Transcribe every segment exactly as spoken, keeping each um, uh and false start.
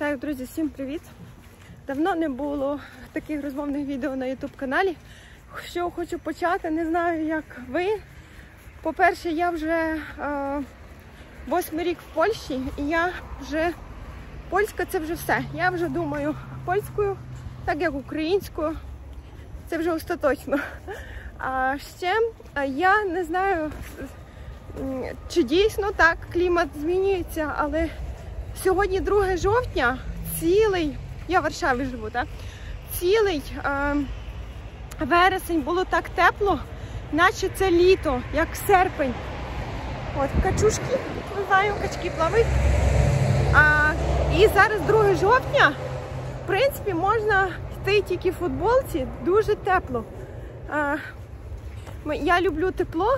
Так, друзі, всім привіт! Давно не було таких розмовних відео на ютуб каналі. Що хочу почати, не знаю, як ви. По-перше, я вже е, восьмий рік в Польщі, і я вже... Польська – це вже все. Я вже думаю польською, так як українською. Це вже остаточно. А ще я не знаю, чи дійсно так клімат змінюється, але сьогодні друге жовтня, цілий, я в Варшаві живу, так? Цілий е, вересень було так тепло, наче це літо, як серпень. От, качушки, не знаю, качки плавають. А, і зараз друге жовтня, в принципі, можна йти тільки в футболці, дуже тепло. А, я люблю тепло,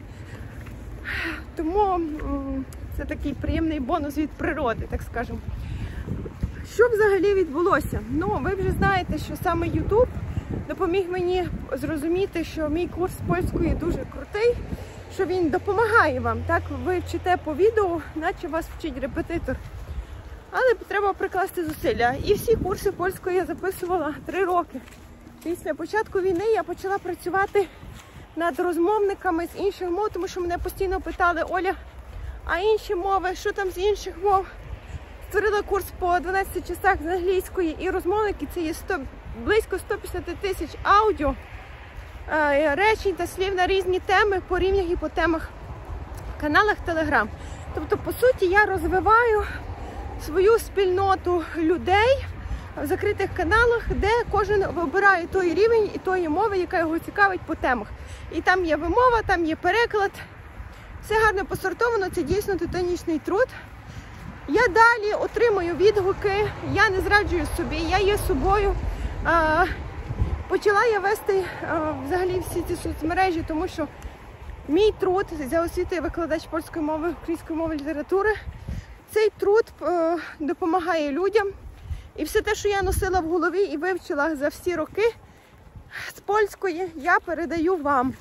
тому це такий приємний бонус від природи, так скажемо. Що взагалі відбулося? Ну, ви вже знаєте, що саме YouTube допоміг мені зрозуміти, що мій курс польської дуже крутий, що він допомагає вам. Так, ви вчите по відео, наче вас вчить репетитор. Але треба прикласти зусилля. І всі курси польської я записувала три роки. Після початку війни я почала працювати над розмовниками з інших мов, тому що мене постійно питали: Оля, а інші мови, що там з інших мов? Створила курс по дванадцяти часах з англійської, і розмовники це є сто, близько ста п'ятдесят тисяч аудіо, е, речень та слів на різні теми, по рівнях і по темах в каналах Telegram. Тобто, по суті, я розвиваю свою спільноту людей в закритих каналах, де кожен вибирає той рівень і тої мови, яка його цікавить по темах. І там є вимова, там є переклад. Все гарно посортовано, це дійсно титанічний труд. Я далі отримую відгуки, я не зраджую собі, я є собою. А, почала я вести а, взагалі всі ці соцмережі, тому що мій труд за освітою викладач польської мови, української мови, літератури, цей труд а, допомагає людям. І все те, що я носила в голові і вивчила за всі роки з польської, я передаю вам.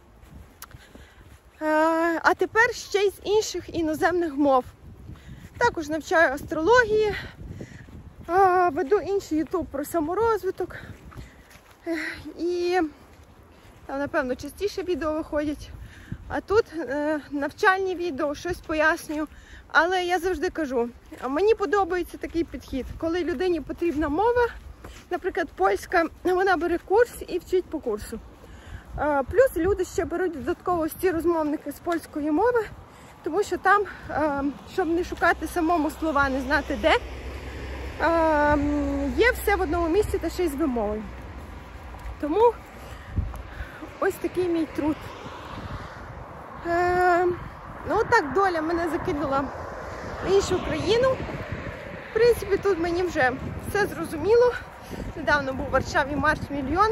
А, а тепер ще й з інших іноземних мов. Також навчаю астрології, веду інший ютуб про саморозвиток. І там, напевно, частіше відео виходять. А тут навчальні відео, щось пояснюю. Але я завжди кажу, мені подобається такий підхід, коли людині потрібна мова, наприклад, польська, вона бере курс і вчить по курсу. Плюс люди ще беруть додатково ці розмовники з польської мови, тому що там, щоб не шукати самому слова, не знати де, є все в одному місці та ще й з вимовою. Тому ось такий мій труд. Ну так доля мене закинула в іншу країну. В принципі, тут мені вже все зрозуміло. Недавно був у Варшаві марш мільйона.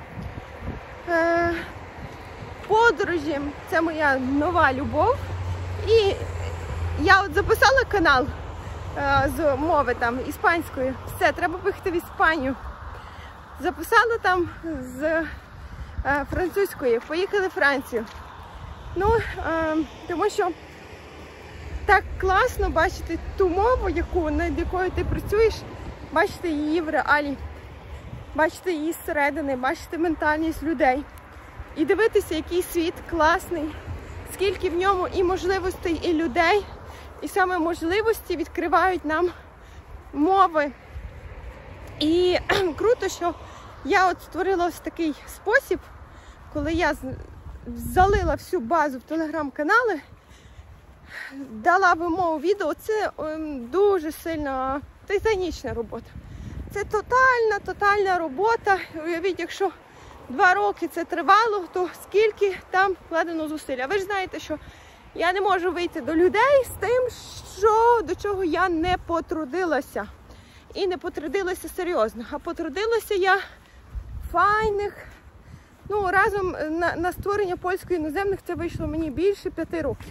Подорожі – це моя нова любов. І я от записала канал е, з мови там іспанської. Все, треба поїхати в Іспанію. Записала там з е, французької, поїхали в Францію. Ну, е, тому що так класно бачити ту мову, яку, над якою ти працюєш, бачити її в реалі, бачити її зсередини, бачити ментальність людей. І дивитися, який світ класний. Скільки в ньому і можливостей, і людей, і саме можливості відкривають нам мови. І круто, що я от створила ось такий спосіб, коли я залила всю базу в телеграм-канали, дала вимову відео, це дуже сильна титанічна робота. Це тотальна, тотальна робота. Уявіть, якщо два роки це тривало, то скільки там вкладено зусилля. Ви ж знаєте, що я не можу вийти до людей з тим, що, до чого я не потрудилася. І не потрудилася серйозно. А потрудилася я файних, ну, разом на, на створення польської іноземних це вийшло мені більше п'яти років.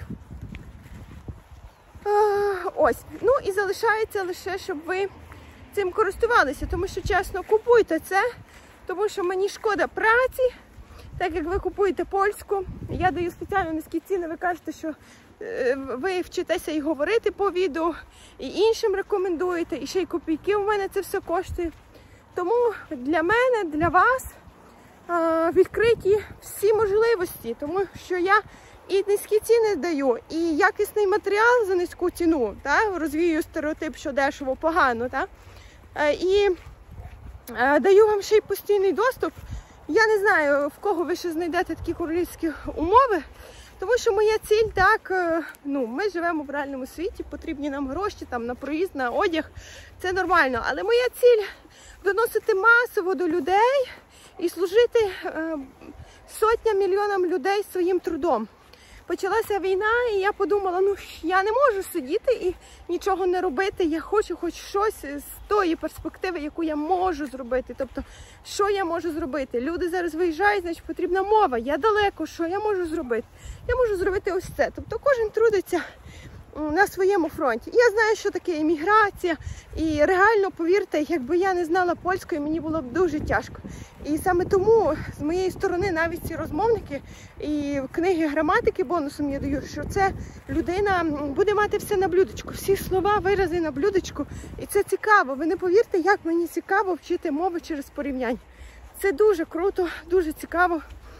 А, ось. Ну і залишається лише, щоб ви цим користувалися, тому що, чесно, купуйте це. Тому що мені шкода праці, так як ви купуєте польську, я даю спеціально низькі ціни, ви кажете, що ви вчитеся і говорити по відео, і іншим рекомендуєте, і ще й копійки у мене це все коштує. Тому для мене, для вас відкриті всі можливості, тому що я і низькі ціни даю, і якісний матеріал за низьку ціну, та? Розвію стереотип, що дешево, погано. Та? І даю вам ще й постійний доступ. Я не знаю, в кого ви ще знайдете такі королівські умови, тому що моя ціль так, ну, ми живемо в реальному світі, потрібні нам гроші там, на проїзд, на одяг, це нормально. Але моя ціль доносити масово до людей і служити е, сотням, мільйонам людей своїм трудом. Почалася війна, і я подумала, ну я не можу сидіти і нічого не робити, я хочу хоч щось з тої перспективи, яку я можу зробити. Тобто, що я можу зробити? Люди зараз виїжджають, значить потрібна мова, я далеко, що я можу зробити? Я можу зробити ось це. Тобто кожен трудиться на своєму фронті. Я знаю, що таке еміграція, і реально, повірте, якби я не знала польської, мені було б дуже тяжко. І саме тому з моєї сторони навіть ці розмовники і книги граматики бонусом я даю, що це людина буде мати все на блюдечку, всі слова, вирази на блюдечку. І це цікаво. Ви не повірте, як мені цікаво вчити мови через порівняння. Це дуже круто, дуже цікаво.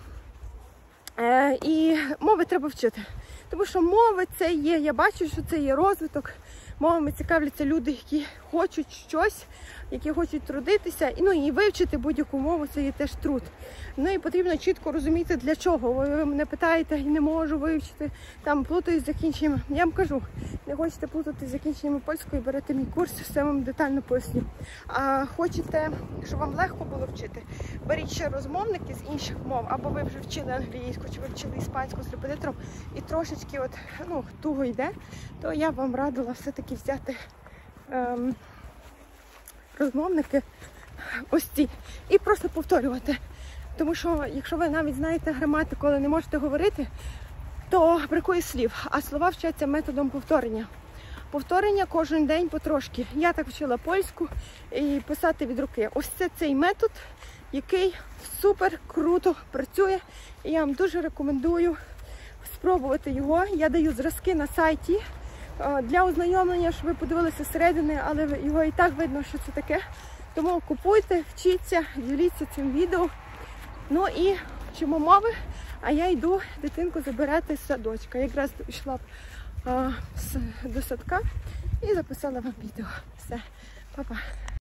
Е, і мови треба вчити. Тому що мови це є, я бачу, що це є розвиток. Мовами цікавляться люди, які хочуть щось, які хочуть трудитися. І, ну, і вивчити будь-яку мову – це є теж труд. Ну і потрібно чітко розуміти, для чого. Ви мене питаєте, не можу вивчити, там плутаю з закінченнями. Я вам кажу, не хочете плутати з закінченнями польської, берете мій курс, все вам детально поясню. А хочете, щоб вам легко було вчити, беріть ще розмовники з інших мов, або ви вже вчили англійську, чи ви вчили іспанську з репетитором, і трошечки от, ну, туго йде, то я б вам радила все-таки взяти ем, розмовники ось ці і просто повторювати. Тому що, якщо ви навіть знаєте граматику, але не можете говорити, то бракує слів, а слова вчаться методом повторення. Повторення кожен день потрошки. Я так вчила польську і писати від руки. Ось це цей метод, який супер круто працює. І я вам дуже рекомендую спробувати його. Я даю зразки на сайті для ознайомлення, щоб ви подивилися зсередини, але його і так видно, що це таке. Тому купуйте, вчіться, діліться цим відео. Ну і вчимо мови, а я йду дитинку забирати з садочка. Якраз йшла а, до садка і записала вам відео. Все, па-па.